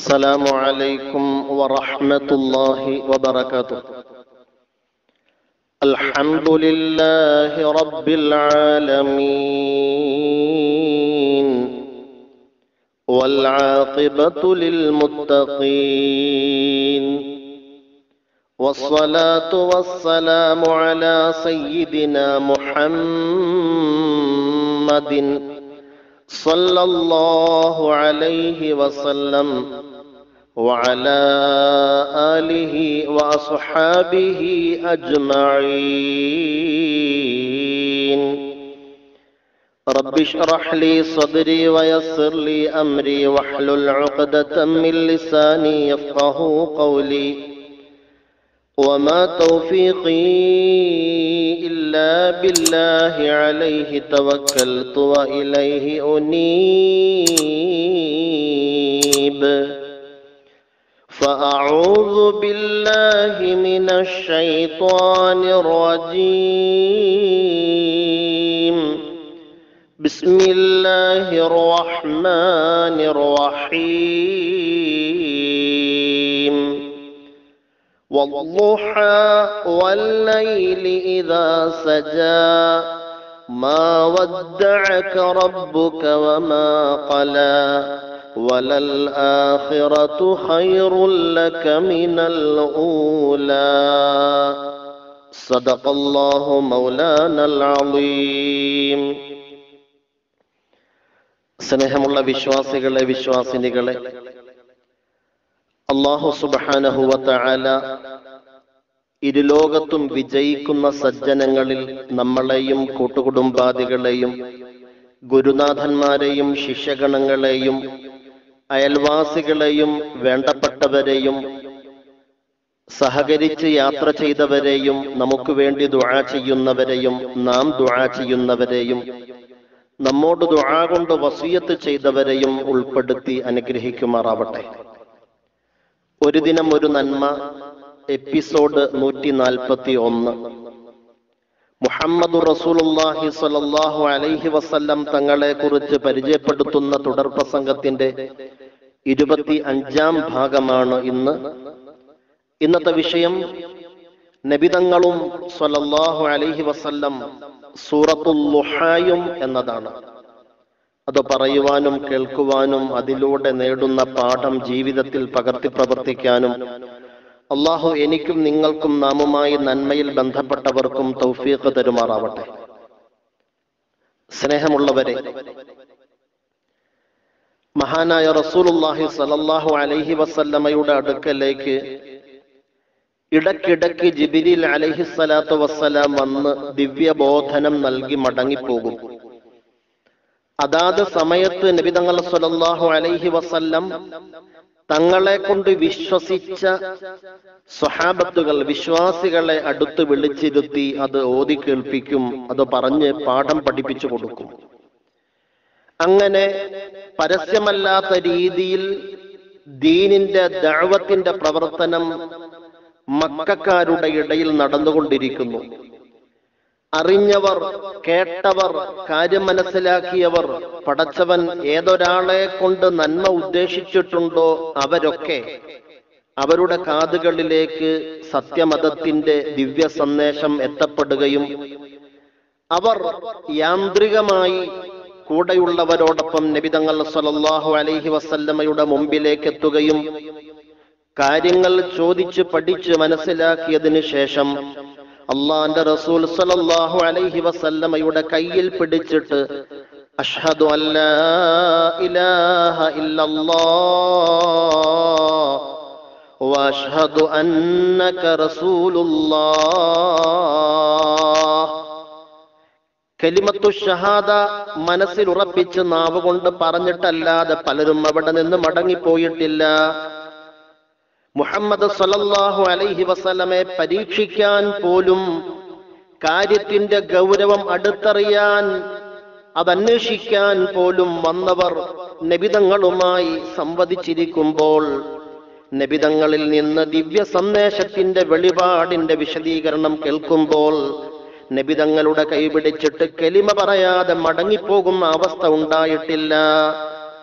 السلام عليكم ورحمة الله وبركاته. الحمد لله رب العالمين والعاقبة للمتقين والصلاة والسلام على سيدنا محمد صلى الله عليه وسلم وعلى آله وأصحابه أجمعين. رب اشرح لي صدري ويسر لي أمري واحلل عقدة من لساني يفقه قولي وما توفيقي إلا بالله عليه توكلت وإليه أنيب. فأعوذ بالله من الشيطان الرجيم. بسم الله الرحمن الرحيم. والضحى والليل إذا سجى ما ودعك ربك وما قلى وللآخرة خير لك من الأولى. صدق الله مولانا العظيم. സ്നേഹമുള്ള വിശ്വാസികളെ, വിശ്വാസിനികളെ, അല്ലാഹു സുബ്ഹാനഹു വ തആല ഇരുലോകത്തും വിജയിക്കുന്ന സജ്ജനങ്ങളിൽ നമ്മളെയും കൂട്ടുകുടുംബാദികളെയും ഗുരുനാഥന്മാരെയും ശിഷ്യഗണങ്ങളെയും അയൽവാസികളെയും വേണ്ടപ്പെട്ടവരെയും സഹകരിച്ച് യാത്ര ചെയ്തവരെയും നമുക്ക് വേണ്ടി ദുആ ചെയ്യുന്നവരെയും നാം ദുആ ചെയ്യുന്നവരെയും നമ്മോട് ദുആ കൊണ്ട് വസിയത്ത് ചെയ്തവരെയും ഉൾപ്പെടുത്തി അനുഗ്രഹിക്കുമാറാവട്ടെ. ഒരു ദിനം ഒരു നന്മ, എപ്പിസോഡ് 141. മുഹമ്മദുർ റസൂലുള്ളാഹി സ്വല്ലല്ലാഹു അലൈഹി വസല്ലം തങ്ങളെ കുറിച്ച് പരിചയപ്പെടുത്തുന്ന തുടർ പ്രസംഗത്തിന്റെ 25-ാം ഭാഗമാണ് ഇന്നത്തെ വിഷയം. നബിതങ്ങളും സ്വല്ലല്ലാഹു അലൈഹി വസല്ലം സൂറത്തുൽ ളുഹായും എന്നതാണ്. അത് പറയുവാനും കേൾക്കുവാനും അതിലൂടെ നേടുന്ന പാഠം ജീവിതത്തിൽ പകർത്തി പ്രവർത്തിക്കാനും അള്ളാഹു എനിക്കും നിങ്ങൾക്കും നാമുമായി നന്മയിൽ ബന്ധപ്പെട്ടവർക്കും തൗഫീഖ് തരുമാറാവട്ടെ. സ്നേഹമുള്ളവരെ, മഹാനായ റസൂലുള്ളാഹി സ്വല്ലല്ലാഹു അലൈഹി വസല്ലമയുടെ അടുക്കലേക്ക് ഇടയ്ക്കിടയ്ക്ക് ജിബ്രീൽ അലൈഹിസ്സലാത്തു വസ്സലാം വന്ന് ദിവ്യബോധനം നൽകി മടങ്ങിപ്പോകും. അതാത് സമയത്ത് നബി തങ്ങൾ സ്വല്ലല്ലാഹു അലൈഹി വസല്ലം തങ്ങളെ കൊണ്ട് വിശ്വസിച്ച സ്വഹാബത്തുകൾ, വിശ്വാസികളെ അടുത്ത് വിളിച്ചിരുത്തി അത് ഓതി കേൾപ്പിക്കും, അത് പറഞ്ഞ് പാഠം പഠിപ്പിച്ചു കൊടുക്കും. അങ്ങനെ പരസ്യമല്ലാത്ത രീതിയിൽ ദീനിന്റെ ദഅവത്തിന്റെ പ്രവർത്തനം മക്കക്കാരുടെ ഇടയിൽ നടന്നുകൊണ്ടിരിക്കുന്നു. അറിഞ്ഞവർ, കേട്ടവർ, കാര്യം മനസ്സിലാക്കിയവർ, പടച്ചവൻ ഏതൊരാളെ കൊണ്ട് നന്മ ഉദ്ദേശിച്ചിട്ടുണ്ടോ അവരൊക്കെ അവരുടെ കാതുകളിലേക്ക് സത്യമതത്തിന്റെ ദിവ്യ സന്ദേശം എത്തപ്പെടുകയും അവർ യാന്ത്രികമായി കൂടെയുള്ളവരോടൊപ്പം നബി തങ്ങൾ സ്വല്ലല്ലാഹു അലൈഹി വസല്ലമയുടെ മുമ്പിലേക്ക് എത്തുകയും കാര്യങ്ങൾ ചോദിച്ച് പഠിച്ച് മനസ്സിലാക്കിയതിനു ശേഷം അല്ലാഹുവിന്റെ റസൂൽ സ്വല്ലല്ലാഹു അലൈഹി വസല്ലമയുടെ കയ്യിൽ പിടിച്ചിട്ട് അഷ്ഹദു അല്ലാ ഇലാഹ ഇല്ലല്ലാഹ് വ അഷ്ഹദു അന്നക റസൂലുള്ളാഹ്, കലിമത്തു ഷഹാദ മനസ്സിൽ ഉറപ്പിച്ച് നാവ് കൊണ്ട് പറഞ്ഞിട്ടല്ലാതെ പലരും അവിടെ നിന്ന് മടങ്ങിപ്പോയിട്ടില്ല. മുഹമ്മദ് സ്വല്ലല്ലാഹു അലൈഹി വസല്ലമയെ പരീക്ഷിക്കാൻ പോലും, കാര്യത്തിന്റെ ഗൗരവം അടുത്തറിയാൻ, അതന്വേഷിക്കാൻ പോലും വന്നവർ നബിതങ്ങളുമായി സംവദിച്ചിരിക്കുമ്പോൾ നബിതങ്ങളിൽ നിന്ന് ദിവ്യ സന്ദേശത്തിന്റെ വെളിപാടിന്റെ വിശദീകരണം കേൾക്കുമ്പോൾ നബിതങ്ങളുടെ കൈപിടിച്ചിട്ട് കലിമ പറയാതെ മടങ്ങിപ്പോകുന്ന അവസ്ഥ ഉണ്ടായിട്ടില്ല.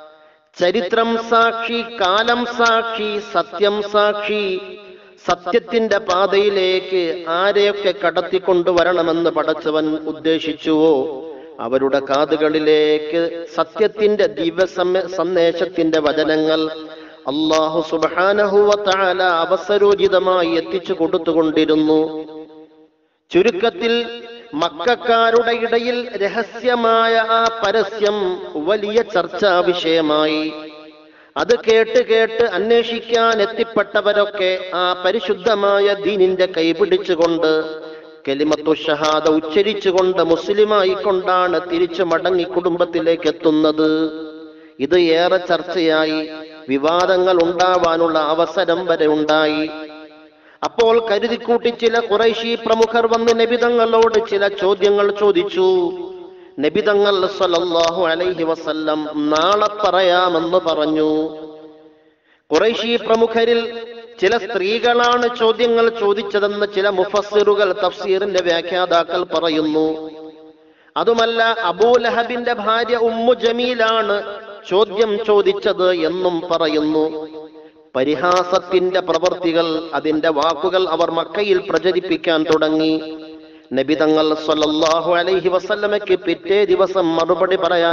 ചരിത്രം സാക്ഷി, കാലം സാക്ഷി, സത്യം സാക്ഷി. സത്യത്തിന്റെ പാതയിലേക്ക് ആരെയൊക്കെ കടത്തിക്കൊണ്ടുവരണമെന്ന് പടച്ചവൻ ഉദ്ദേശിച്ചുവോ അവരുടെ കാതുകളിലേക്ക് സത്യത്തിന്റെ സന്ദേശത്തിന്റെ വചനങ്ങൾ അല്ലാഹു സുബ്ഹാനഹു വ തആല അവസരോചിതമായി എത്തിച്ചു കൊടുത്തുകൊണ്ടിരുന്നു. ചുരുക്കത്തിൽ മക്കക്കാരുടെ ഇടയിൽ രഹസ്യമായ ആ പരസ്യം വലിയ ചർച്ചാ വിഷയമായി. അത് കേട്ട് കേട്ട് അന്വേഷിക്കാൻ എത്തിപ്പെട്ടവരൊക്കെ ആ പരിശുദ്ധമായ ദീനിന്റെ കൈപിടിച്ചുകൊണ്ട് കലിമത്തു ഷഹാദ ഉച്ചരിച്ചുകൊണ്ട് മുസ്ലിമായിക്കൊണ്ടാണ് തിരിച്ചു മടങ്ങി കുടുംബത്തിലേക്ക് എത്തുന്നത്. ഇത് ഏറെ ചർച്ചയായി, വിവാദങ്ങൾ ഉണ്ടാവാനുള്ള അവസരം വരെ ഉണ്ടായി. അപ്പോൾ കരുതിക്കൂട്ടി ചില ഖുറൈശി പ്രമുഖർ വന്ന് നബിതങ്ങളോട് ചില ചോദ്യങ്ങൾ ചോദിച്ചു. നബിതങ്ങൾ സ്വല്ലല്ലാഹു അലൈഹി വസല്ലം നാളെ പറയാമെന്ന് പറഞ്ഞു. ഖുറൈശി പ്രമുഖരിൽ ചില സ്ത്രീകളാണ് ചോദ്യങ്ങൾ ചോദിച്ചതെന്ന് ചില മുഫസ്സിറുകൾ, തഫ്സീറിന്റെ വ്യാഖ്യാതാക്കൾ പറയുന്നു. അതുമല്ല, അബൂലഹബിന്റെ ഭാര്യ ഉമ്മു ജമീലാണ് ചോദ്യം ചോദിച്ചത് എന്നും പറയുന്നു. പരിഹാസത്തിന്റെ പ്രവൃത്തികൾ, അതിന്റെ വാക്കുകൾ അവർ മക്കയിൽ പ്രചരിപ്പിക്കാൻ തുടങ്ങി. നബിതങ്ങൾ സ്വല്ലല്ലാഹു അലൈഹി വസല്ലമയ്ക്ക് പിറ്റേ ദിവസം മറുപടി പറയാൻ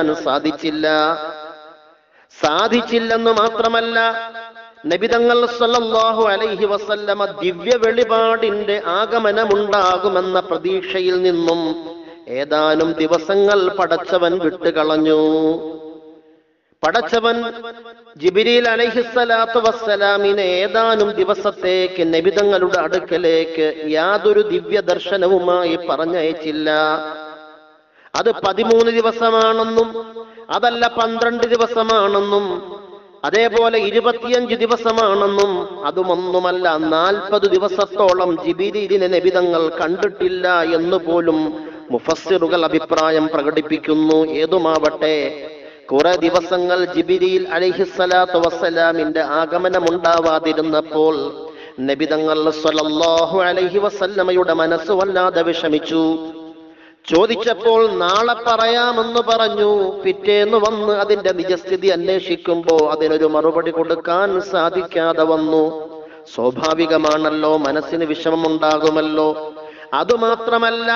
സാധിച്ചില്ലെന്ന് മാത്രമല്ല, നബിതങ്ങൾ സ്വല്ലല്ലാഹു അലൈഹി വസല്ലമ ദിവ്യ വെളിപാടിന്റെ ആഗമനമുണ്ടാകുമെന്ന പ്രതീക്ഷയിൽ നിന്നും ഏതാനും ദിവസങ്ങൾ പടച്ചവൻ വിട്ടുകളഞ്ഞു. പടച്ചവൻ ജിബ്രീൽ അലൈഹിസ്സലാത്തു വസ്സലാമിനെ ഏതാനും ദിവസത്തേക്ക് നബിതങ്ങളുടെ അടുക്കലേക്ക് യാതൊരു ദിവ്യ ദർശനവുമായി പറഞ്ഞയച്ചില്ല. അത് 13 ദിവസമാണെന്നും അതല്ല 12 ദിവസമാണെന്നും അതേപോലെ 25 ദിവസമാണെന്നും അതുമൊന്നുമല്ല 40 ദിവസത്തോളം ജിബ്രീലിനെ നബിതങ്ങൾ കണ്ടിട്ടില്ല എന്ന് പോലും മുഫസ്സിറുകൾ അഭിപ്രായം പ്രകടിപ്പിക്കുന്നു. ഏതുമാവട്ടെ, കുറെ ദിവസങ്ങൾ ജിബ്രീൽ അലൈഹിസ്സലാത്തു വസ്സലാമിന്റെ ആഗമനമുണ്ടാവാതിരുന്നപ്പോൾ നബിതങ്ങൾ സ്വല്ലല്ലാഹു അലൈഹി വസല്ലമയുടെ മനസ്സ് വല്ലാതെ വിഷമിച്ചു. ചോദിച്ചപ്പോൾ നാളെ പറയാമെന്ന് പറഞ്ഞു. പിറ്റേന്ന് വന്ന് അതിന്റെ നിജസ്ഥിതി അന്വേഷിക്കുമ്പോൾ അതിനൊരു മറുപടി കൊടുക്കാൻ സാധിക്കാതെ വന്നു. സ്വാഭാവികമാണല്ലോ, മനസ്സിന് വിഷമമുണ്ടാകുമല്ലോ. അതുമാത്രമല്ല,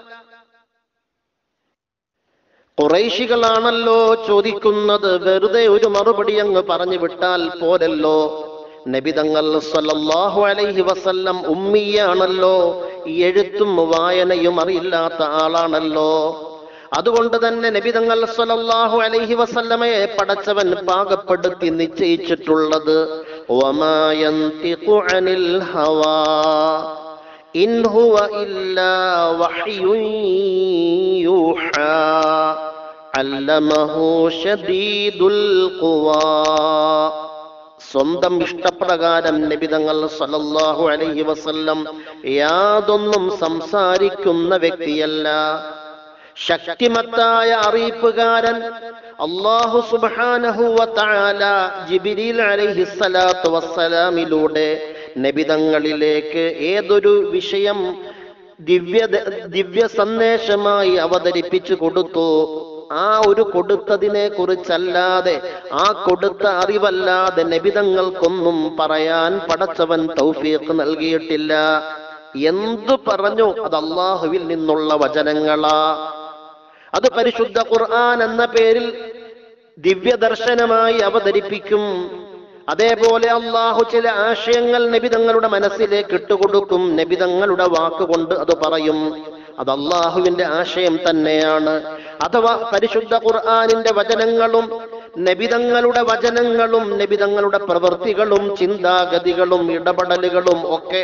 ഖുറൈശികളാണല്ലോ ചോദിക്കുന്നത്, വെറുതെ ഒരു മറുപടി അങ്ങ് പറഞ്ഞു വിട്ടാൽ പോരല്ലോ. നബിതങ്ങൾ സ്വല്ലല്ലാഹു അലൈഹി വസല്ലം ഉമ്മിയാണല്ലോ, എഴുത്തും വായനയും അറിയില്ലാത്ത ആളാണല്ലോ. അതുകൊണ്ട് തന്നെ നബിതങ്ങൾ സ്വല്ലല്ലാഹു അലൈഹി വസല്ലമയെ പടച്ചവൻ പാകപ്പെടുത്തി നിശ്ചയിച്ചിട്ടുള്ളത് വമാ യന്തിഖു അനിൽ ഹവാ ഇൻ ഹുവ ഇല്ലാ വഹ്യുൻ യൂഹാ അല്ലമഹു ശദീദുൽ ഖുവാ. സ്വന്തം ഇഷ്ടപ്രകാരം നബിതങ്ങൾ സ്വല്ലല്ലാഹു അലൈഹി വസല്ലം യാതൊന്നും സംസാരിക്കുന്ന വ്യക്തിയല്ല. ശക്തിമത്തായ അറിയിപ്പുകാരൻ അല്ലാഹു സുബ്ഹാനഹു വ തആല ജിബ്രീൽ അലൈഹിസ്സലാത്തു വസ്സലാമിലൂടെ നബിതങ്ങളിലേക്ക് ഏതൊരു വിഷയം ദിവ്യ സന്ദേശമായി അവതരിപ്പിച്ചു കൊടുത്തു, ആ ഒരു കൊടുത്തതിനെ കുറിച്ചല്ലാതെ, ആ കൊടുത്ത അറിവല്ലാതെ നബിതങ്ങൾക്കൊന്നും പറയാൻ പടച്ചവൻ തൗഫീഖ് നൽകിയിട്ടില്ല. എന്തു പറഞ്ഞു അത് അല്ലാഹുവിൽ നിന്നുള്ള വചനങ്ങളാ. അത് പരിശുദ്ധ ഖുർആൻ എന്ന പേരിൽ ദിവ്യദർശനമായി അവതരിപ്പിക്കും. അതേപോലെ അള്ളാഹു ചില ആശയങ്ങൾ നബിതങ്ങളുടെ മനസ്സിലേക്ക് ഇട്ടുകൊടുക്കും. നബിതങ്ങളുടെ വാക്കുകൊണ്ട് അത് പറയും. അത് അള്ളാഹുവിന്റെ ആശയം തന്നെയാണ്. അഥവാ പരിശുദ്ധ ഖുർആനിന്റെ വചനങ്ങളും നബിതങ്ങളുടെ വചനങ്ങളും നബിതങ്ങളുടെ പ്രവൃത്തികളും ചിന്താഗതികളും ഇടപെടലുകളും ഒക്കെ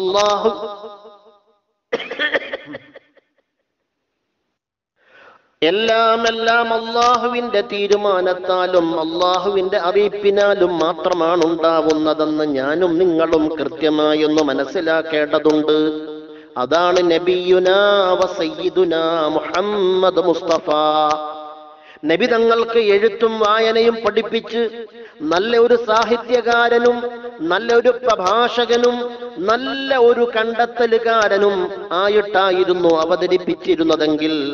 എല്ലാം അള്ളാഹുവിന്റെ തീരുമാനത്താലും അള്ളാഹുവിന്റെ അറിയിപ്പിനാലും മാത്രമാണ് ഉണ്ടാവുന്നതെന്ന് ഞാനും നിങ്ങളും കൃത്യമായി ഒന്ന് മനസ്സിലാക്കേണ്ടതുണ്ട്. അതാണ് നബിയുനാ വ സയ്യിദുനാ മുഹമ്മദ് മുസ്തഫ. നബി തങ്ങൾക്ക് എഴുത്തും വായനയും പഠിപ്പിച്ച് നല്ല ഒരു സാഹിത്യകാരനും നല്ല ഒരു പ്രഭാഷകനും നല്ല ഒരു കണ്ടെത്തലുകാരനും ആയിട്ടായിരുന്നു അവതരിപ്പിച്ചിരുന്നതെങ്കിൽ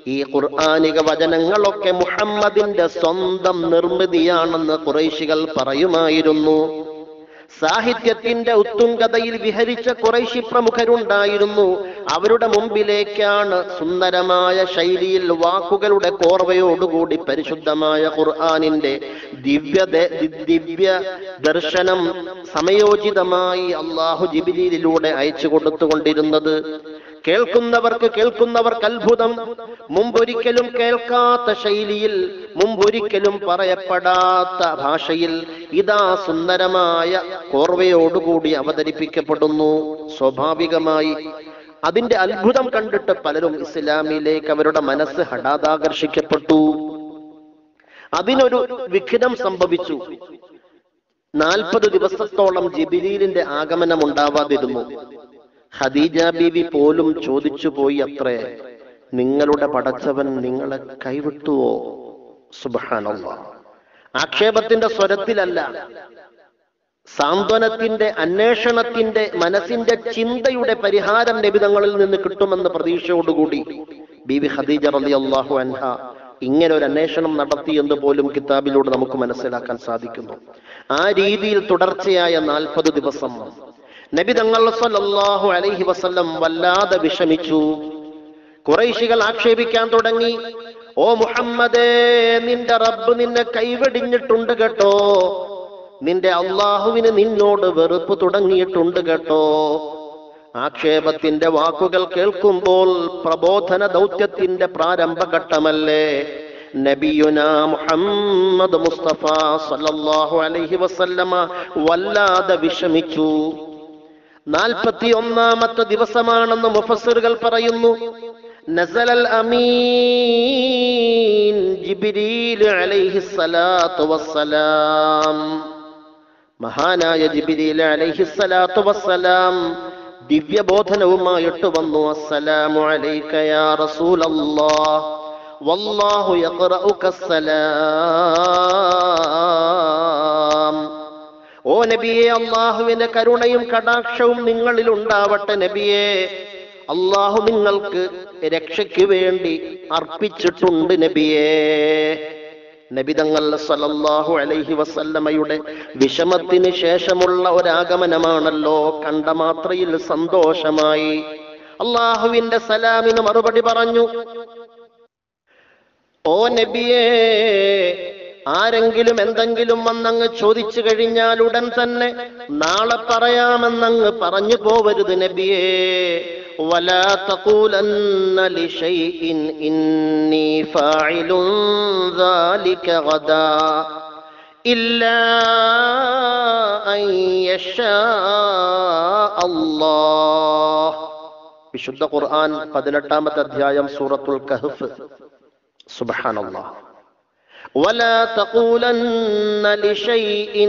ഈ ഖുർആനിക വചനങ്ങളൊക്കെ മുഹമ്മദിന്റെ സ്വന്തം നിർമ്മിതിയാണെന്ന് ഖുറൈശികൾ പറയുമായിരുന്നു. സാഹിത്യത്തിന്റെ ഉത്തുംഗതയിൽ വിഹരിച്ച ഖുറൈശി പ്രമുഖരുണ്ടായിരുന്നു. അവരുടെ മുമ്പിലേക്കാണ് സുന്ദരമായ ശൈലിയിൽ വാക്കുകളുടെ കോർവയോടുകൂടി പരിശുദ്ധമായ ഖുർആനിന്റെ ദിവ്യ ദർശനം സമയോചിതമായി അല്ലാഹു ജിബ്രീലിലൂടെ അയച്ചു കൊടുത്തുകൊണ്ടിരുന്നത്. കേൾക്കുന്നവർക്ക് അത്ഭുതം. മുമ്പൊരിക്കലും കേൾക്കാത്ത ശൈലിയിൽ, മുമ്പൊരിക്കലും പറയപ്പെടാത്ത ഭാഷയിൽ ഇതാ സുന്ദരമായ കോർവയോടുകൂടി അവതരിപ്പിക്കപ്പെടുന്നു. സ്വാഭാവികമായി അതിന്റെ അത്ഭുതം കണ്ടിട്ട് പലരും ഇസ്ലാമിലേക്ക് അവരുടെ മനസ്സ് ഹഠാതാകർഷിക്കപ്പെട്ടു. അതിനൊരു വിഘ്നം സംഭവിച്ചു. 40 ദിവസത്തോളം ജിബ്രീലിന്റെ ആഗമനം ഉണ്ടാവാതിരുന്നു. ഖദീജ ബീവി പോലും ചോദിച്ചു പോയി അത്രേ, നിങ്ങളുടെ പടച്ചവൻ നിങ്ങളെ കൈവിട്ടുവോ? സുബ്ഹാനല്ലാഹ്. ആക്ഷേപത്തിന്റെ സ്വരത്തിലല്ല, സാന്ത്വനത്തിന്റെ, അന്വേഷണത്തിന്റെ, മനസ്സിന്റെ ചിന്തയുടെ പരിഹാരം നബിതങ്ങളിൽ നിന്ന് കിട്ടുമെന്ന പ്രതീക്ഷയോടുകൂടി ബീവി ഖദീജ റളിയല്ലാഹു അൻഹ ഇങ്ങനെ ഒരു അന്വേഷണം നടത്തി എന്ന് പോലും കിതാബിലൂടെ നമുക്ക് മനസ്സിലാക്കാൻ സാധിക്കുന്നു. ആ രീതിയിൽ തുടർച്ചയായ 40 ദിവസം നബി തങ്ങൾ സല്ലല്ലാഹു അലൈഹി വസല്ലം വല്ലാതെ വിഷമിച്ചു. ഖുറൈശികൾ ആക്ഷേപിക്കാൻ തുടങ്ങി, ഓ മുഹമ്മദേ, നിന്റെ റബ്ബ് നിന്നെ കൈവെടിഞ്ഞിട്ടുണ്ട് കേട്ടോ, നിന്റെ അള്ളാഹുവിന് നിന്നോട് വെറുപ്പ് തുടങ്ങിയിട്ടുണ്ട് കേട്ടോ. ആക്ഷേപത്തിന്റെ വാക്കുകൾ കേൾക്കുമ്പോൾ പ്രബോധന ദൗത്യത്തിന്റെ പ്രാരംഭഘട്ടമല്ലേ. നബിയുനാ മുഹമ്മദ് മുസ്തഫ സല്ലല്ലാഹു അലൈഹി വസല്ലമ വല്ലാതെ വിഷമിച്ചു. 41ാമത്തെ ദിവസമാണെന്ന് മുഫസ്സിറുകൾ പറയുന്നു. നസലൽ അമീൻ ജിബ്രീൽ അലൈഹിസ്സലാത്തു വസ്സലാം, മഹാനായ ജിബ്രീൽ അലൈഹിസ്സലാത്തു വസ്സലാം ദിവ്യബോധനവുമായിട്ട് വന്നു. അസ്സലാമു അലൈക യാ റസൂലല്ലാഹ് വല്ലാഹു യഖറഉക അസ്സലാം. ഓ നബിയെ, അള്ളാഹുവിന്റെ കരുണയും കടാക്ഷവും നിങ്ങളിൽ ഉണ്ടാവട്ടെ നബിയെ. അള്ളാഹു നിങ്ങൾക്ക് രക്ഷയ്ക്ക് വേണ്ടി അർപ്പിച്ചിട്ടുണ്ട് നബിയെ. നബിതങ്ങൾ സല്ലല്ലാഹു അലൈഹി വസല്ലമയുടെ വിഷമത്തിന് ശേഷമുള്ള ഒരാഗമനമാണല്ലോ. കണ്ട മാത്രയിൽ സന്തോഷമായി അള്ളാഹുവിന്റെ സലാമിന് മറുപടി പറഞ്ഞു. ഓ നബിയേ, ആരെങ്കിലും എന്തെങ്കിലും വന്നങ്ങ് ചോദിച്ചു കഴിഞ്ഞാൽ ഉടൻ തന്നെ നാളെ പറയാമെന്നങ്ങ് പറഞ്ഞു പോവരുത് നബിയേ. വലാ തഖൂലന്ന ലിശൈഇൻ ഇന്നി ഫാഇലുൻ ദാലിക ഗദാ ഇല്ലാ അൻ യശാ അല്ലാഹ്. വിശുദ്ധ ഖുർആൻ 18ാമത്തെ അധ്യായം സൂറത്തുൽ കഹ്ഫ്. സുബ്ഹാനല്ലാഹ്. വലാ തഖൂലന്ന ലിശൈഇൻ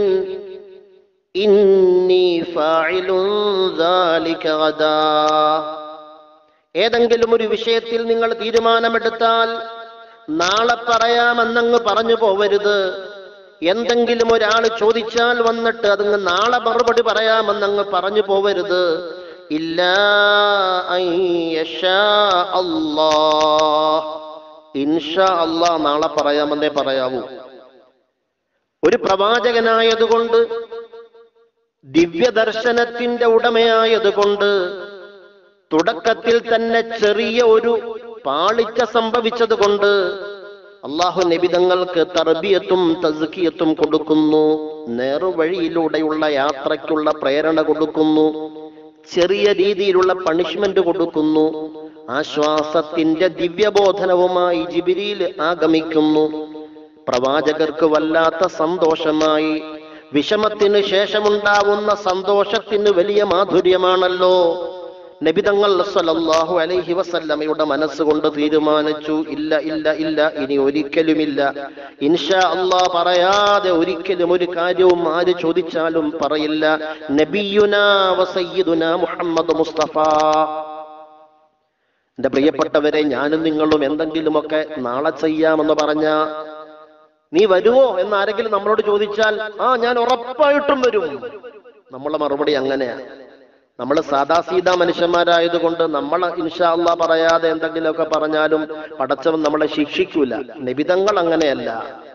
ഇന്നി ഫാഇലുൻ ദാലിക ഗദാ. ഏതെങ്കിലും ഒരു വിഷയത്തിൽ നിങ്ങൾ തീരുമാനമെടുത്താൽ നാളെ പറയാമെന്നങ്ങ് പറഞ്ഞു പോവരുത്. എന്തെങ്കിലും ഒരാൾ ചോദിച്ചാൽ വന്നിട്ട് അതങ്ങ് നാളെ മറുപടി പറയാമെന്നങ്ങ് പറഞ്ഞു പോവരുത്. ഇല്ലാ അൻ യശാ അല്ലാഹ്, ഇൻഷാ അല്ലാഹ് നാളെ പറയാമെന്നേ പറയാവൂ. ഒരു പ്രവാചകനായതുകൊണ്ട്, ദിവ്യദർശനത്തിന്റെ ഉടമയായതുകൊണ്ട് തുടക്കത്തിൽ തന്നെ ചെറിയ ഒരു പാളിച്ച സംഭവിച്ചത് കൊണ്ട് അള്ളാഹു നബിതങ്ങൾക്ക് തർബിയത്തും തസ്കിയത്തും കൊടുക്കുന്നു. നേർവഴിയിലൂടെയുള്ള യാത്രയ്ക്കുള്ള പ്രേരണ കൊടുക്കുന്നു. ചെറിയ രീതിയിലുള്ള പണിഷ്മെന്റ് കൊടുക്കുന്നു. ആശ്വാസത്തിന്റെ ദിവ്യബോധനവുമായി ജിബ്രീൽ ആഗമിക്കുന്നു. പ്രവാചകർക്ക് വല്ലാത്ത സന്തോഷമായി. വിഷമത്തിന് ശേഷമുണ്ടാവുന്ന സന്തോഷത്തിന് വലിയ മാധുര്യമാണല്ലോ. നബിതങ്ങൾ സല്ലല്ലാഹു അലൈഹി വസല്ലമയുടെ മനസ്സുകൊണ്ട് തീരുമാനിച്ചു, ഇല്ല ഇല്ല ഇല്ല, ഇനി ഒരിക്കലുമില്ല, ഇൻഷാ അല്ലാഹ് പറയാതെ ഒരിക്കലും ഒരു കാര്യവും ആര് ചോദിച്ചാലും പറയില്ല. നബിയുനാ വസയ്യിദുനാ മുഹമ്മദ് മുസ്തഫ. എന്റെ പ്രിയപ്പെട്ടവരെ, ഞാനും നിങ്ങളും എന്തെങ്കിലുമൊക്കെ നാളെ ചെയ്യാമെന്ന് പറഞ്ഞ നീ വരുമോ എന്ന് ആരെങ്കിലും നമ്മളോട് ചോദിച്ചാൽ, ആ ഞാൻ ഉറപ്പായിട്ടും വരും. നമ്മളെ മറുപടി അങ്ങനെയാണ്. നമ്മൾ സാദാ സീതാ മനുഷ്യന്മാരായതുകൊണ്ട് നമ്മൾ ഇൻഷാ അല്ലാഹ് പറയാതെ എന്തെങ്കിലുമൊക്കെ പറഞ്ഞാലും പടച്ചവൻ നമ്മളെ ശിക്ഷിക്കൂല. നബിതങ്ങൾ അങ്ങനെയല്ല.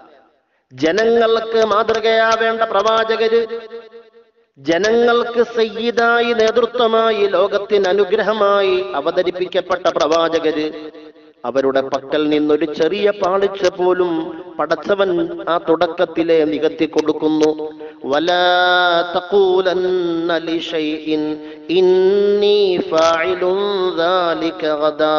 ജനങ്ങൾക്ക് മാതൃകയാവേണ്ട പ്രവാചകര്, ജനങ്ങൾക്ക് സയ്യിദായി നേതൃത്വമായി ലോകത്തിന് അനുഗ്രഹമായി അവതരിപ്പിക്കപ്പെട്ട പ്രവാചകര്, അവരുടെ പക്കൽ നിന്നൊരു ചെറിയ പാളിച്ച പോലും പടച്ചവൻ ആ തുടക്കത്തിലെ നികത്തി കൊടുക്കുന്നു. വലാ തഖൂലന്ന ലിശൈഇൻ ഇന്നി ഫാഇലുൻ ദാലിക ഗദാ.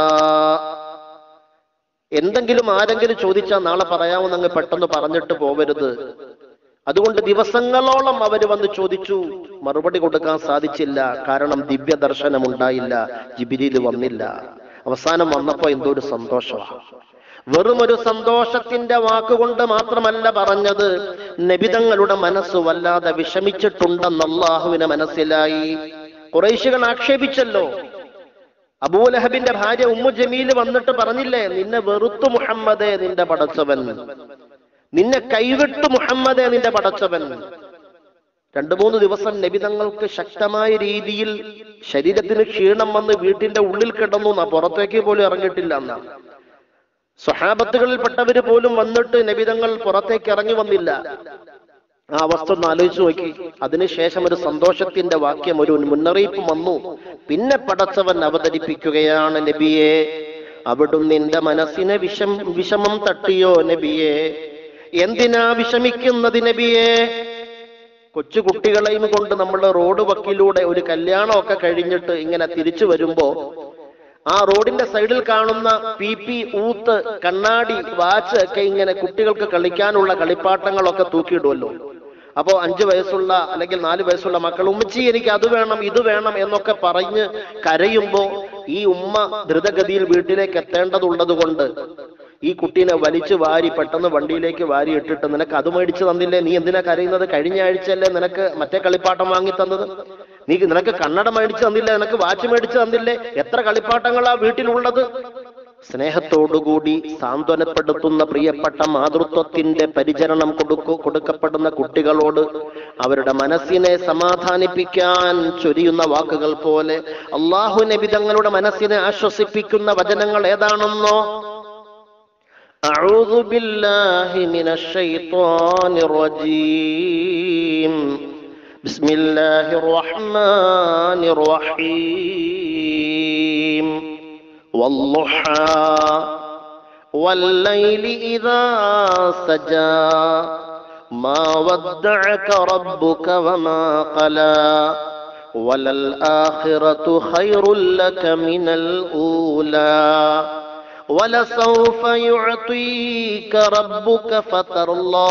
എന്തെങ്കിലും ആരെങ്കിലും ചോദിച്ചാൽ നാളെ പറയാമെന്നങ്ങ് പെട്ടെന്ന് പറഞ്ഞിട്ട് പോവരുത്. അതുകൊണ്ട് ദിവസങ്ങളോളം അവർ വന്ന് ചോദിച്ചു, മറുപടി കൊടുക്കാൻ സാധിച്ചില്ല. കാരണം ദിവ്യ ദർശനം ഉണ്ടായില്ല, ജിബ്രീൽ വന്നില്ല. അവസാനം വന്നപ്പോ എന്തോ ഒരു സന്തോഷമാണ്. വെറും ഒരു സന്തോഷത്തിന്റെ വാക്കുകൊണ്ട് മാത്രമല്ല പറഞ്ഞത്, നബിതങ്ങളുടെ മനസ്സ് വല്ലാതെ വിഷമിച്ചിട്ടുണ്ടെന്ന് അല്ലാഹുവിനെ മനസ്സിലായി. ഖുറൈശികൾ ആക്ഷേപിച്ചല്ലോ. അബൂലഹബിന്റെ ഭാര്യ ഉമ്മു ജമീല് വന്നിട്ട് പറഞ്ഞില്ലേ, നിന്നെ വെറുത്തു മുഹമ്മദേ നിന്റെ പടച്ചവൻ, നിന്നെ കൈവിട്ടു മുഹമ്മദേ നിന്റെ പടച്ചവൻ. 2-3 ദിവസം നബിതങ്ങൾക്ക് ശക്തമായ രീതിയിൽ ശരീരത്തിന് ക്ഷീണം വന്ന് വീട്ടിന്റെ ഉള്ളിൽ കിടന്നു. പുറത്തേക്ക് പോലും ഇറങ്ങിയിട്ടില്ല എന്നാ. സ്വഹാബത്തുകളിൽപ്പെട്ടവര് പോലും വന്നിട്ട് നബിതങ്ങൾ പുറത്തേക്ക് ഇറങ്ങി വന്നില്ല. ആ അവസ്ഥ ഒന്ന് ആലോചിച്ചു നോക്കി. അതിനുശേഷം ഒരു സന്തോഷത്തിന്റെ വാക്യം, ഒരു മുന്നറിയിപ്പ് വന്നു. പിന്നെ പടച്ചവൻ അവതരിപ്പിക്കുകയാണ്, നബിയെ അവിടുന്ന് നിന്റെ മനസ്സിനെ വിഷമം തട്ടിയോ നബിയെ? എന്തിനാ വിഷമിക്കുന്നത് നബിയെ? കൊച്ചു കുട്ടികളെയും കൊണ്ട് നമ്മൾ റോഡ് വക്കിലൂടെ ഒരു കല്യാണമൊക്കെ കഴിഞ്ഞിട്ട് ഇങ്ങനെ തിരിച്ചു വരുമ്പോ ആ റോഡിന്റെ സൈഡിൽ കാണുന്ന പി ഊത്ത്, കണ്ണാടി, വാച്ച് ഒക്കെ ഇങ്ങനെ കുട്ടികൾക്ക് കളിക്കാനുള്ള കളിപ്പാട്ടങ്ങളൊക്കെ തൂക്കിയിടുമല്ലോ. അപ്പോ 5 വയസ്സുള്ള അല്ലെങ്കിൽ 4 വയസ്സുള്ള മക്കൾ, ഉമ്മച്ചി എനിക്ക് അത് വേണം ഇത് വേണം എന്നൊക്കെ പറഞ്ഞ് കരയുമ്പോ ഈ ഉമ്മ ദ്രുതഗതിയിൽ വീട്ടിലേക്ക് എത്തേണ്ടതുള്ളത് കൊണ്ട് ഈ കുട്ടീനെ വലിച്ചു വാരി പെട്ടെന്ന് വണ്ടിയിലേക്ക് വാരി ഇട്ടിട്ട്, നിനക്ക് അത് മേടിച്ചു തന്നില്ലേ, നീ എന്തിനാ കരയുന്നത്, കഴിഞ്ഞ ആഴ്ചയല്ലേ നിനക്ക് മറ്റേ കളിപ്പാട്ടം വാങ്ങി തന്നത്, നിനക്ക് കണ്ണട മേടിച്ചു തന്നില്ലേ, നിനക്ക് വാച്ച് മേടിച്ചു തന്നില്ലേ, എത്ര കളിപ്പാട്ടങ്ങളാ വീട്ടിലുള്ളത്? സ്നേഹത്തോടുകൂടി സാന്ത്വനപ്പെടുത്തുന്ന പ്രിയപ്പെട്ട മാതൃത്വത്തിന്റെ പരിചരണം കൊടുക്കപ്പെടുന്ന കുട്ടികളോട് അവരുടെ മനസ്സിനെ സമാധാനിപ്പിക്കാൻ ചൊരിയുന്ന വാക്കുകൾ പോലെ അല്ലാഹു നബി തങ്ങളുടെ മനസ്സിനെ ആശ്വസിപ്പിക്കുന്ന വചനങ്ങൾ ഏതാണെന്നോ? അഊദു ബില്ലാഹി മിനശ് ശൈത്വാനിർ റജീം. ബിസ്മില്ലാഹിർ റഹ്മാനിർ റഹീം. വല്ളുഹാ വല്ലൈലി ഇദാ സജാ മാ വദ്ദഅക റബ്ബുക വമാ ഖലാ വലൽ ആഖിറതു ഖൈറുൽ ലക മിനൽ ഊലാ വലസൗഫ യുഅതീക റബ്ബുക ഫതർലാ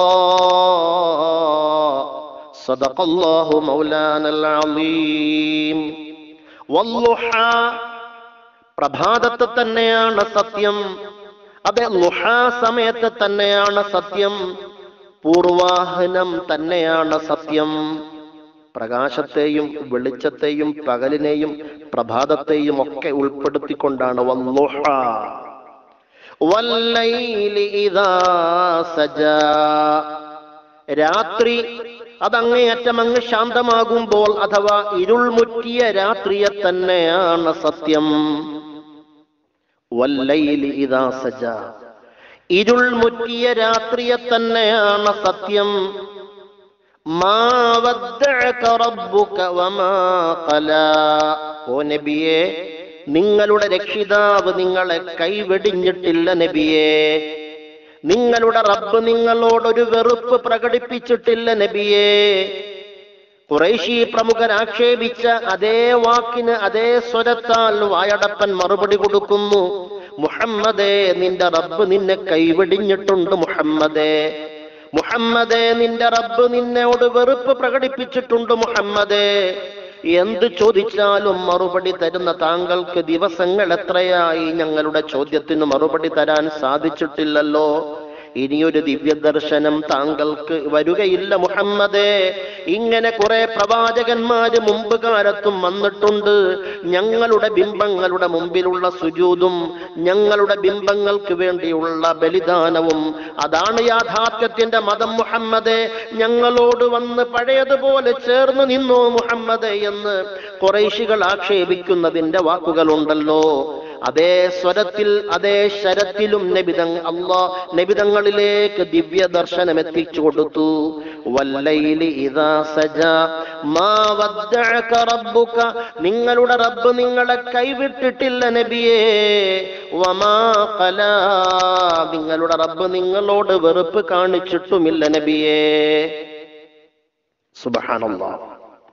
സദഖല്ലാഹു മൗലാനൽ അളീം. വല്ളുഹാ, പ്രഭാതത്തെ തന്നെയാണ് സത്യം. അതെ, ളുഹാ സമയത്ത് തന്നെയാണ് സത്യം. പൂർവാഹനം തന്നെയാണ് സത്യം. പ്രകാശത്തെയും വെളിച്ചത്തെയും പകലിനെയും പ്രഭാതത്തെയും ഒക്കെ ഉൾപ്പെടുത്തിക്കൊണ്ടാണ് വല്ളുഹാ. വല്ലൈലി ഇദാ സജാ, രാത്രി അതങ്ങേയറ്റം അങ്ങ് ശാന്തമാകുമ്പോൾ അഥവാ ഇരുൾ മുറ്റിയ രാത്രിയെ തന്നെയാണ് സത്യം. വല്ലൈലി ഇദാ സജാ, ഇരുൾ മുറ്റിയ രാത്രിയെ തന്നെയാണ് സത്യം. മാ വദ്ദഅക റബ്ബുക വമാ ഖലാ, ഓ നബിയേ, നിങ്ങളുടെ രക്ഷിതാവ് നിങ്ങളെ കൈവെടിഞ്ഞിട്ടില്ല നബിയേ. നിങ്ങളുടെ റബ്ബ് നിങ്ങളോടൊരു വെറുപ്പ് പ്രകടിപ്പിച്ചിട്ടില്ല നബിയേ. ഖുറൈശി പ്രമുഖർ ആക്ഷേപിച്ച അതേ വാക്കിന് അതേ സ്വരത്താൽ വായടപ്പൻ മറുപടി കൊടുക്കുന്നു, മുഹമ്മദേ, നിന്റെ റബ്ബ് നിന്നെ കൈവെടിഞ്ഞിട്ടുണ്ട്. മുഹമ്മദേ, മുഹമ്മദേ, നിന്റെ റബ്ബ് നിന്നോട് വെറുപ്പ് പ്രകടിപ്പിച്ചിട്ടുണ്ട്. മുഹമ്മദേ, എന്ത് ചോദിച്ചാലും മറുപടി തരുന്ന താങ്കൾക്ക് ദിവസങ്ങൾ എത്രയായി ഞങ്ങളുടെ ചോദ്യത്തിന് മറുപടി തരാൻ സാധിച്ചിട്ടില്ലല്ലോ? ഇനിയൊരു ദിവ്യദർശനം താങ്കൾക്ക് വരികയില്ല മുഹമ്മദേ. ഇങ്ങനെ കുറെ പ്രവാചകന്മാര് മുമ്പ് കാലത്തും വന്നിട്ടുണ്ട്. ഞങ്ങളുടെ ബിംബങ്ങളുടെ മുമ്പിലുള്ള സുജൂദും ഞങ്ങളുടെ ബിംബങ്ങൾക്ക് വേണ്ടിയുള്ള ബലിദാനവും അതാണ് യാഥാർത്ഥ്യത്തിന്റെ മതം മുഹമ്മദേ. ഞങ്ങളോട് വന്ന് പഴയതുപോലെ ചേർന്ന് നിന്നോ മുഹമ്മദേ എന്ന് ഖുറൈശികൾ ആക്ഷേപിക്കുന്നതിന്റെ വാക്കുകളുണ്ടല്ലോ. അതേ സ്വരത്തിൽ അതേ ശരത്തിലും നബിതങ്ങളിലേക്ക് ദിവ്യ ദർശനം എത്തിച്ചു കൊടുത്തു. വല്ലൈലി ഇദാ സജാ മാ വദ്ദഅക റബ്ബുക, നിങ്ങളുടെ റബ്ബ് നിങ്ങളെ കൈവിട്ടിട്ടില്ല നബിയേ. വമാ ഖലാ, നിങ്ങളുടെ റബ്ബ് നിങ്ങളോട് വെറുപ്പ് കാണിച്ചിട്ടുമില്ല നബിയേ. സുബ്ഹാനല്ലാഹ്.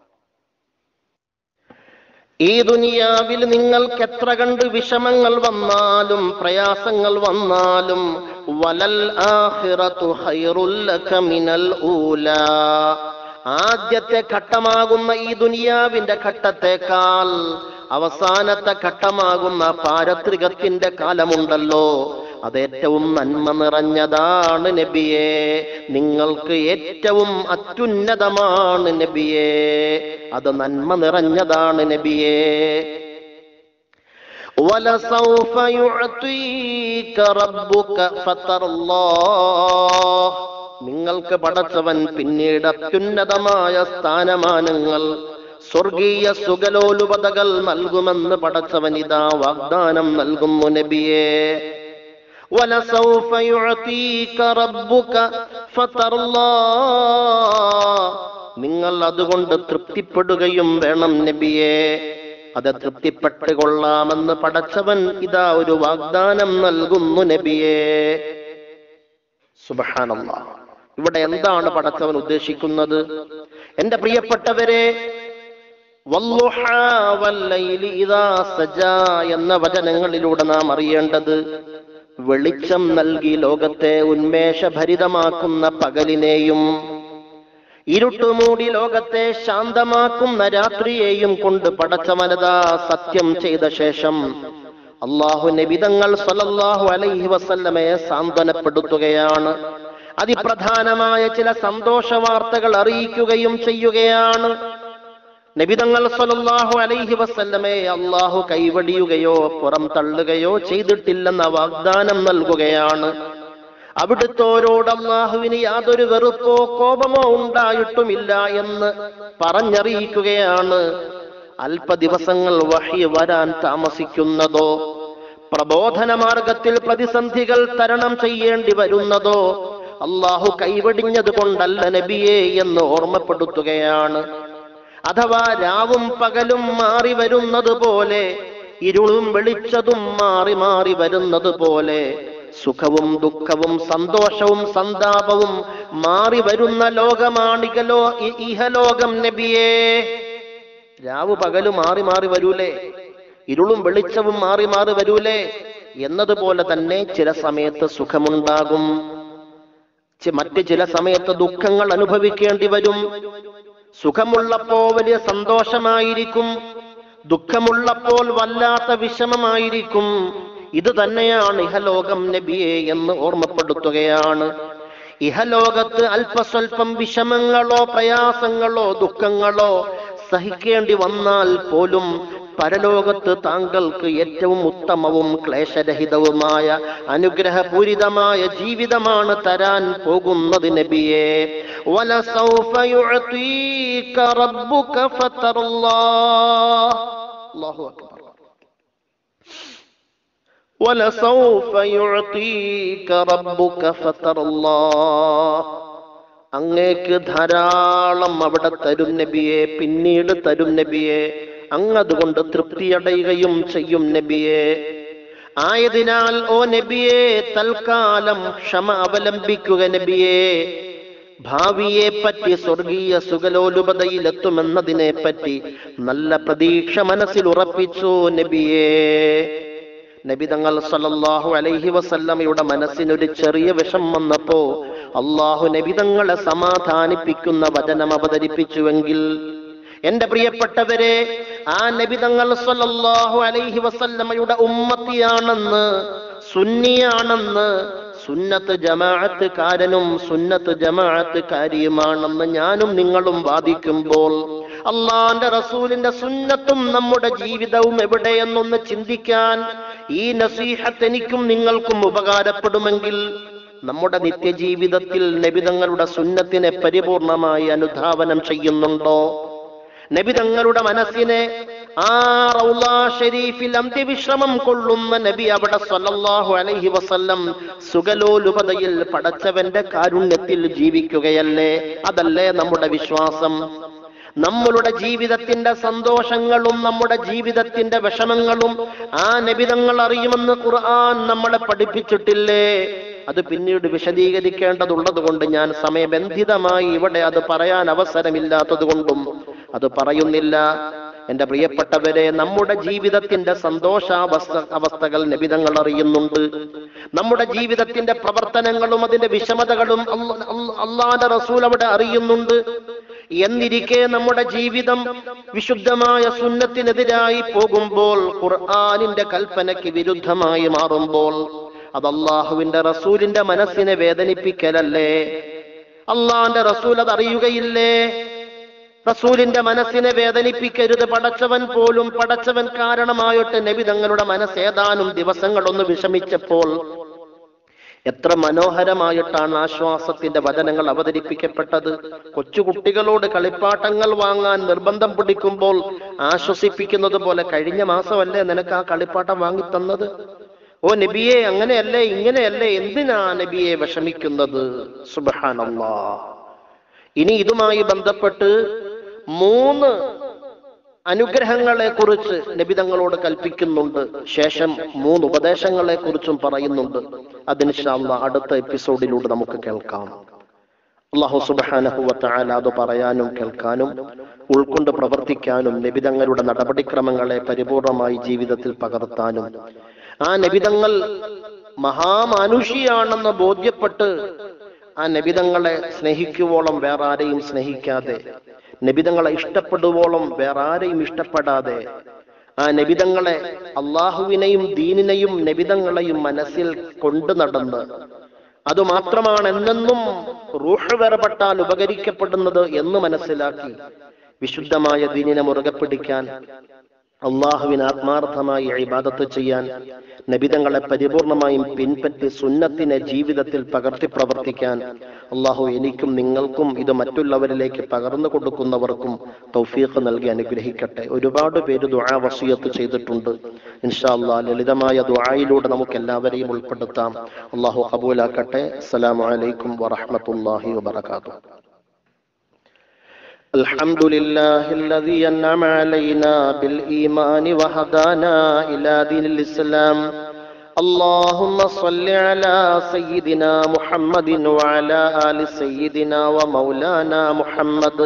ഈ ദുനിയാവിൽ നിങ്ങൾക്ക് എത്ര കണ്ട് വിഷമങ്ങൾ വന്നാലും പ്രയാസങ്ങൾ വന്നാലും വലൽ ആഖിറതു ഖൈറുൽ ലക മിനൽ ഊലാ, ആദ്യത്തെ ഘട്ടമാകുന്ന ഈ ദുനിയാവിന്റെ ഘട്ടത്തെക്കാൾ അവസാനത്തെ ഘട്ടമാകുന്ന പാരത്രികത്തിന്റെ കാലമുണ്ടല്ലോ, അതേറ്റവും നന്മ നിറഞ്ഞതാണ് നബിയേ. നിങ്ങൾക്ക് ഏറ്റവും അത്യുന്നതമാണ് നബിയേ, അത് നന്മ നിറഞ്ഞതാണ് നബിയേ. വലസൗഫ യുഅതീക റബ്ബുക ഫതറല്ലാഹ്, നിങ്ങൾക്ക് പടച്ചവൻ പിന്നീട് അത്യുന്നതമായ സ്ഥാനമാനങ്ങൾ സ്വർഗീയ സുഖലോലുപതകൾ നൽകുമെന്ന് പടച്ചവൻ ഇതാ വാഗ്ദാനം നൽകുന്നു നബിയേ. വലസൗഫ യുഅതീക റബ്ബുക ഫതറല്ലാഹ്, നിങ്ങൾ അതുകൊണ്ട് തൃപ്തിപ്പെടുകയും വേണം നബിയേ. അത് തൃപ്തിപ്പെട്ടുകൊള്ളാമെന്ന് പടച്ചവൻ ഇതാ ഒരു വാഗ്ദാനം നൽകുന്നു നബിയേ. സുബ്ഹാനല്ലാഹ്. ഇവിടെ എന്താണ് പടച്ചവൻ ഉദ്ദേശിക്കുന്നത്? എന്റെ പ്രിയപ്പെട്ടവരെ, വല്ലുഹാ വല്ലൈലി ഇദാ സജാ എന്ന വചനങ്ങളിലൂടെ നാം അറിയേണ്ടത്, വെളിച്ചം നൽകി ലോകത്തെ ഉന്മേഷഭരിതമാക്കുന്ന പകലിനെയും ഇരുട്ടുമൂടി ലോകത്തെ ശാന്തമാക്കുന്ന രാത്രിയെയും കൊണ്ട് പടച്ചവനതാ സത്യം ചെയ്ത ശേഷം അല്ലാഹു നബിതങ്ങൾ സ്വല്ലല്ലാഹു അലൈഹി വസല്ലമയെ സാന്ത്വനപ്പെടുത്തുകയാണ്. അതിപ്രധാനമായ ചില സന്തോഷ വാർത്തകൾ അറിയിക്കുകയും ചെയ്യുകയാണ്. നബിതങ്ങൾ സ്വല്ലല്ലാഹു അലൈഹി വസല്ലമയെ അല്ലാഹു കൈവടിയുകയോ പുറം തള്ളുകയോ ചെയ്തിട്ടില്ലെന്ന വാഗ്ദാനം നൽകുകയാണ്. അവിടുത്തോരോട് അല്ലാഹുവിന് യാതൊരു വെറുപ്പോ കോപമോ ഉണ്ടായിട്ടുമില്ല എന്ന് പറഞ്ഞറിയിക്കുകയാണ്. അല്പ ദിവസങ്ങൾ വഹി വരാൻ താമസിക്കുന്നതോ, പ്രബോധന മാർഗത്തിൽ പ്രതിസന്ധികൾ തരണം ചെയ്യേണ്ടി വരുന്നതോ അല്ലാഹു കൈവടിഞ്ഞത് കൊണ്ടല്ല നബിയെ എന്ന് ഓർമ്മപ്പെടുത്തുകയാണ്. അഥവാ രാവും പകലും മാറി വരുന്നത് പോലെ, ഇരുളും വെളിച്ചതും മാറി മാറി വരുന്നത് പോലെ, സുഖവും ദുഃഖവും സന്തോഷവും സന്താപവും മാറി വരുന്ന ലോകമാണികലോ ഇഹലോകം നബിയേ. രാവ് പകലും മാറി മാറി വരൂലേ, ഇരുളും വെളിച്ചവും മാറി മാറി വരൂലേ എന്നതുപോലെ തന്നെ ചില സമയത്ത് സുഖമുണ്ടാകും, മറ്റ് ചില സമയത്ത് ദുഃഖങ്ങൾ അനുഭവിക്കേണ്ടി വരും. സുഖമുള്ളപ്പോൾ വലിയ സന്തോഷമായിരിക്കും, ദുഃഖമുള്ളപ്പോൾ വല്ലാത്ത വിഷമമായിരിക്കും. ഇത് തന്നെയാണ് ഇഹലോകം നബിയെ എന്ന് ഓർമ്മപ്പെടുത്തുകയാണ്. ഇഹലോകത്ത് അല്പസ്വല്പം വിഷമങ്ങളോ പ്രയാസങ്ങളോ ദുഃഖങ്ങളോ സഹിക്കേണ്ടി വന്നാൽ പോലും പരലോകത്ത് താങ്കൾക്ക് ഏറ്റവും ഉത്തമവും ക്ലേശരഹിതവുമായ അനുഗ്രഹപൂരിതമായ ജീവിതമാണ് തരാൻ പോകുന്നത് നബിയേ. വലസൗഫ യുഅതീക റബ്ബുക ഫതറല്ലാഹ്. അല്ലാഹു അക്ബർ. വലസൗഫ യുഅതീക റബ്ബുക ഫതറല്ലാഹ്. അങ്ങേക്ക് ധാരാളം അവിടെ തരും നബിയെ, പിന്നീട് തരും നബിയെ. അങ്ങതുകൊണ്ട് തൃപ്തിയടയുകയും ചെയ്യും നബിയെ. ആയതിനാൽ ഓ നബിയെ, തൽക്കാലം ക്ഷമ അവലംബിക്കുക നബിയെ. ഭാവിയെ പറ്റി, സ്വർഗീയ സുഖലോലുപതയിലെത്തുമെന്നതിനെ പറ്റി നല്ല പ്രതീക്ഷ മനസ്സിൽ ഉറപ്പിച്ചു നബിയെ. നബിതങ്ങൾ സല്ലല്ലാഹു അലൈഹി വസല്ലമയുടെ മനസ്സിനൊരു ചെറിയ വിഷം വന്നപ്പോ അല്ലാഹു നബിതങ്ങളെ സമാധാനിപ്പിക്കുന്ന വചനം അവതരിപ്പിച്ചുവെങ്കിൽ, എന്റെ പ്രിയപ്പെട്ടവരെ, ആ നബിതങ്ങൾ സല്ലല്ലാഹു അലൈഹി വസല്ലമയുടെ ഉമ്മത്തിയാണെന്ന്, സുന്നിയാണെന്ന്, സുന്നത്ത് ജമാഅത്തുകാരനും സുന്നത്ത് ജമാഅത്തുകാരിയുമാണെന്ന് ഞാനും നിങ്ങളും വാദിക്കുമ്പോൾ അള്ളാന്റെ റസൂലിന്റെ സുന്നത്തും നമ്മുടെ ജീവിതവും എവിടെയെന്നൊന്ന് ചിന്തിക്കാൻ ഈ നസീഹത്ത് എനിക്കും നിങ്ങൾക്കും ഉപകാരപ്പെടുമെങ്കിൽ നമ്മുടെ നിത്യജീവിതത്തിൽ നബി തങ്ങളുടെ സുന്നത്തിനെ പരിപൂർണമായി അനുധാവനം ചെയ്യുന്നുണ്ടോ? നബി തങ്ങളുടെ മനസ്സിനെ ആ റൗള ഷരീഫിൽ അന്ത്യവിശ്രമം കൊള്ളുന്ന നബി അവിടെ സ്വല്ലല്ലാഹു അലൈഹി വസല്ലം സുഖലോലുപതയിൽ പടച്ചവന്റെ കാരുണ്യത്തിൽ ജീവിക്കുകയല്ലേ? അതല്ലേ നമ്മുടെ വിശ്വാസം? നമ്മളുടെ ജീവിതത്തിന്റെ സന്തോഷങ്ങളും നമ്മുടെ ജീവിതത്തിന്റെ വിഷമങ്ങളും ആ നബി തങ്ങൾ അറിയുമെന്ന് ഖുർആൻ നമ്മളെ പഠിപ്പിച്ചിട്ടില്ലേ? അത് പിന്നീട് വിശദീകരിക്കേണ്ടതുള്ളത് കൊണ്ട് ഞാൻ സമയബന്ധിതമായി ഇവിടെ അത് പറയാൻ അവസരമില്ലാത്തത് കൊണ്ടും അത് പറയുന്നില്ല. എന്റെ പ്രിയപ്പെട്ടവരെ, നമ്മുടെ ജീവിതത്തിന്റെ അവസ്ഥകൾ നബി തങ്ങൾ അറിയുന്നുണ്ട്. നമ്മുടെ ജീവിതത്തിന്റെ പ്രവർത്തനങ്ങളും അതിന്റെ വിഷമതകളും അള്ളാന്റെ റസൂൽ അവിടെ അറിയുന്നുണ്ട്. എന്നിരിക്കെ നമ്മുടെ ജീവിതം വിശുദ്ധമായ സുന്നത്തിനെതിരായി പോകുമ്പോൾ, ഖുർആനിന്റെ കൽപ്പനയ്ക്ക് വിരുദ്ധമായി മാറുമ്പോൾ, അത് അള്ളാഹുവിന്റെ റസൂലിന്റെ മനസ്സിനെ വേദനിപ്പിക്കലല്ലേ? അള്ളാന്റെ റസൂൽ അത് അറിയുകയില്ലേ? റസൂലിന്റെ മനസ്സിനെ വേദനിപ്പിക്കരുത്. പടച്ചവൻ കാരണമായിട്ട് നബി തങ്ങളുടെ മനസ്സ് ഏതാനും ദിവസങ്ങളൊന്ന് വിഷമിച്ചപ്പോൾ എത്ര മനോഹരമായിട്ടാണ് ആശ്വാസത്തിന്റെ വചനങ്ങൾ അവതരിപ്പിക്കപ്പെട്ടത്. കൊച്ചുകുട്ടികളോട് കളിപ്പാട്ടങ്ങൾ വാങ്ങാൻ നിർബന്ധം പിടിക്കുമ്പോൾ ആശ്വസിപ്പിക്കുന്നത് പോലെ, കഴിഞ്ഞ മാസമല്ലേ നിനക്ക് ആ കളിപ്പാട്ടം വാങ്ങിത്തന്നത്? ഓ നബിയെ, അങ്ങനെയല്ലേ ഇങ്ങനെയല്ലേ, എന്തിനാ നബിയെ വിഷമിക്കുന്നത്? സുബ്ഹാനല്ലാഹ്. ഇനി ഇതുമായി ബന്ധപ്പെട്ട് 3 അനുഗ്രഹങ്ങളെ കുറിച്ച് നബി തങ്ങളോട് കൽപ്പിക്കുന്നുണ്ട്. ശേഷം 3 ഉപദേശങ്ങളെ കുറിച്ചും പറയുന്നുണ്ട്. അത് ഇൻഷാ അല്ലാഹ് അടുത്ത എപ്പിസോഡിലൂടെ നമുക്ക് കേൾക്കാം. അല്ലാഹു സുബ്ഹാനഹു വ തആല അത് പറയാനും കേൾക്കാനും ഉൾക്കൊണ്ട് പ്രവർത്തിക്കാനും നബി തങ്ങളുടെ നടപടിക്രമങ്ങളെ പരിപൂർണമായി ജീവിതത്തിൽ പകർത്താനും ആ നബി തങ്ങൾ മഹാമാനുഷിയാണെന്ന് ബോധ്യപ്പെട്ട് ആ നബി തങ്ങളെ സ്നേഹിക്കുവോളം വേറെ ആരെയും സ്നേഹിക്കാതെ, നബി തങ്ങളെ ഇഷ്ടപ്പെടുവോളം വേറെ ആരെയും ഇഷ്ടപ്പെടാതെ, ആ നബി തങ്ങളെ അള്ളാഹുവിനെയും ദീനിനെയും നബി തങ്ങളെയും മനസ്സിൽ കൊണ്ടു നടന്ന്, അതുമാത്രമാണ് എന്നെന്നും റൂഹ് വേർപെട്ടാൽ ഉപകരിക്കപ്പെടുന്നത് എന്ന് മനസ്സിലാക്കി വിശുദ്ധമായ ദീനിനെ മുറുകെ പിടിക്കാൻ, അള്ളാഹുവിന് ആത്മാർത്ഥമായി ഇബാദത്ത് ചെയ്യാൻ, നബിതങ്ങളെ പരിപൂർണമായും പിൻപറ്റി സുന്നത്തിനെ ജീവിതത്തിൽ പകർത്തി പ്രവർത്തിക്കാൻ അള്ളാഹു എനിക്കും നിങ്ങൾക്കും ഇത് മറ്റുള്ളവരിലേക്ക് പകർന്നു കൊടുക്കുന്നവർക്കും തൗഫീഖ് നൽകി അനുഗ്രഹിക്കട്ടെ. ഒരുപാട് പേര് ദുആ വസിയത്ത് ചെയ്തിട്ടുണ്ട്. ഇൻഷാ അല്ലാഹ് ലളിതമായ ദുആയിലൂടെ നമുക്ക് എല്ലാവരെയും ഉൾപ്പെടുത്താം. അള്ളാഹു ഖബൂലാക്കട്ടെ. അസ്സലാമു അലൈക്കും വറഹ്മത്തുള്ളാഹി വബറകാതുഹു. الحمد لله الذي أنعم علينا بالإيمان وهدانا إلى دين الإسلام. اللهم صل على سيدنا محمد وعلى آل سيدنا ومولانا محمد.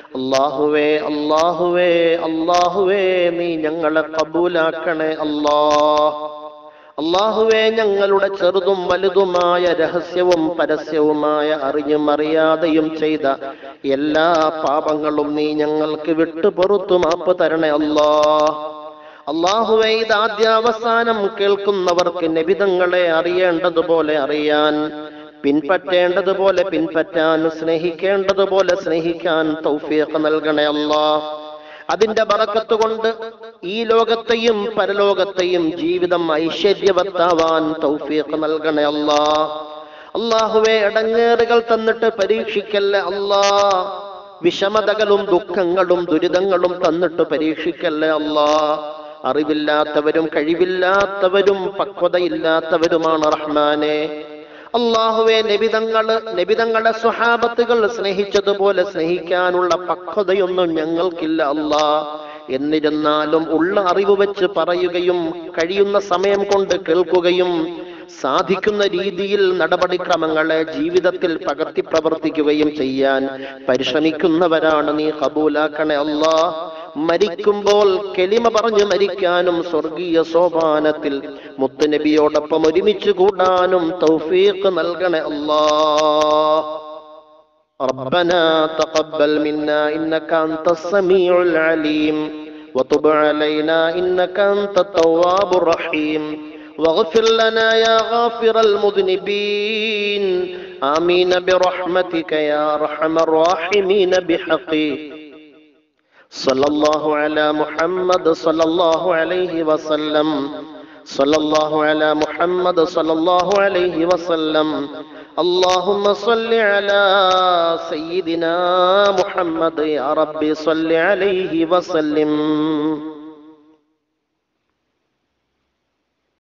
അല്ലാഹുവേ നീ ഞങ്ങളെ ഖബൂലാക്കണേ. അല്ലാഹുവേ, ഞങ്ങളുടെ ചെറുതും വലുതുമായ രഹസ്യവും പരസ്യവുമായ അറിഞ്ഞും അറിയാതെയും ചെയ്ത എല്ലാ പാപങ്ങളും നീ ഞങ്ങൾക്ക് വിട്ടു പൊറുത്തു മാപ്പ് തരണേ അല്ലാഹുവേ, ഇത് ആദ്യാവസാനം കേൾക്കുന്നവർക്ക് നബിതങ്ങളെ അറിയേണ്ടതുപോലെ അറിയാൻ, പിൻപറ്റേണ്ടതുപോലെ പിൻപറ്റാൻ, സ്നേഹിക്കേണ്ടതുപോലെ സ്നേഹിക്കാൻ തൗഫീഖ് നൽകണേ അല്ലാഹ്. അതിന്റെ ബറക്കത്ത് കൊണ്ട് ഈ ലോകത്തെയും പരലോകത്തെയും ജീവിതം ഐശ്വര്യവത്താവാൻ തൗഫീഖ് നൽകണേ അല്ലാഹുവേ, ഇടങ്ങേറുകൾ തന്നിട്ട് പരീക്ഷിക്കല്ലേ അല്ലാഹ്. വിഷമതകളും ദുഃഖങ്ങളും ദുരിതങ്ങളും തന്നിട്ട് പരീക്ഷിക്കല്ലേ അല്ലാഹ്. അറിവില്ലാത്തവരും കഴിവില്ലാത്തവരും പക്വതയില്ലാത്തവരുമാണ് റഹ്മാനെ. അല്ലാഹുവേ, നബിതങ്ങളെ സ്വഹാബത്തുകൾ സ്നേഹിച്ചതുപോലെ സ്നേഹിക്കാനുള്ള പക്വതയൊന്നും ഞങ്ങൾക്കില്ല അല്ലാഹ്. എന്നിരുന്നാലും ഉള്ള അറിവ് വെച്ച് പറയുകയും കഴിയുന്ന സമയം കൊണ്ട് കേൾക്കുകയും സാധിക്കുന്ന രീതിയിൽ നടപടിക്രമങ്ങളെ ജീവിതത്തിൽ പകർത്തി പ്രവർത്തിക്കുകയും ചെയ്യാൻ പരിശ്രമിക്കുന്നവരാണ് നീ ഖബൂലാക്കണേ അല്ലാഹ്. മരിക്കുമ്പോൾ കെലിമ പറഞ്ഞു മരിക്കാനും സ്വർഗീയ സോപാനത്തിൽ മുത്തുനബിയോടൊപ്പം ഒരുമിച്ച് കൂടാനും തൗഫീഖ് നൽകണേ അല്ലാഹ്. ربنا تقبل منا إنك أنت السميع العليم وتب علينا إنك أنت التواب الرحيم واغفر لنا يا غافر المذنبين آمين برحمتك يا أرحم الراحمين بحقه صلى الله على محمد صلى الله عليه وسلم صلى الله على محمد صلى الله عليه وسلم اللهم صل على سيدنا محمد يا رب صل عليه وسلم.